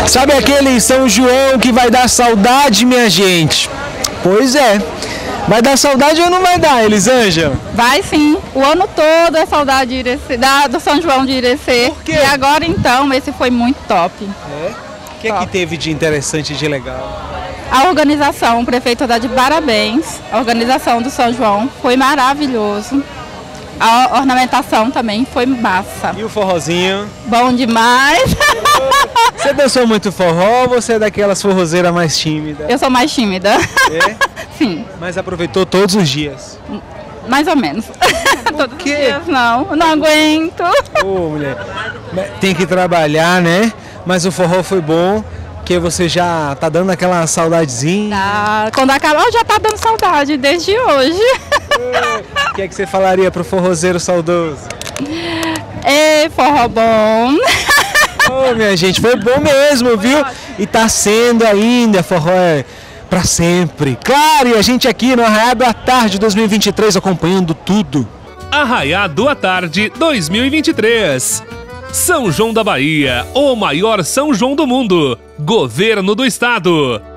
Sabe aquele São João que vai dar saudade, minha gente? Pois é. Vai dar saudade ou não vai dar, Elisângela? Vai sim. O ano todo é saudade de Irecê, do São João de Irecê. Por quê? E agora então, esse foi muito top. É? O que é que teve de interessante e de legal? A organização, o prefeito dá de parabéns. A organização do São João foi maravilhoso. A ornamentação também foi massa. E o forrozinho? Bom demais. Você dançou muito forró ou você é daquelas forrozeiras mais tímidas? Eu sou mais tímida. É? Sim, Mas aproveitou todos os dias? mais ou menos. Todos os quê? dias não aguento. Ô, mulher, tem que trabalhar, né? Mas o forró foi bom, que você já tá dando aquela saudadezinha. Quando acabar, já tá dando saudade desde hoje. O que é que você falaria pro forrozeiro saudoso? Ei, forró bom. Ô, minha gente, foi bom mesmo, viu? E tá sendo ainda, forró é pra sempre. Claro, e a gente aqui no Arraiado à Tarde 2023 acompanhando tudo. Arraiado à Tarde 2023. São João da Bahia, o maior São João do mundo. Governo do Estado.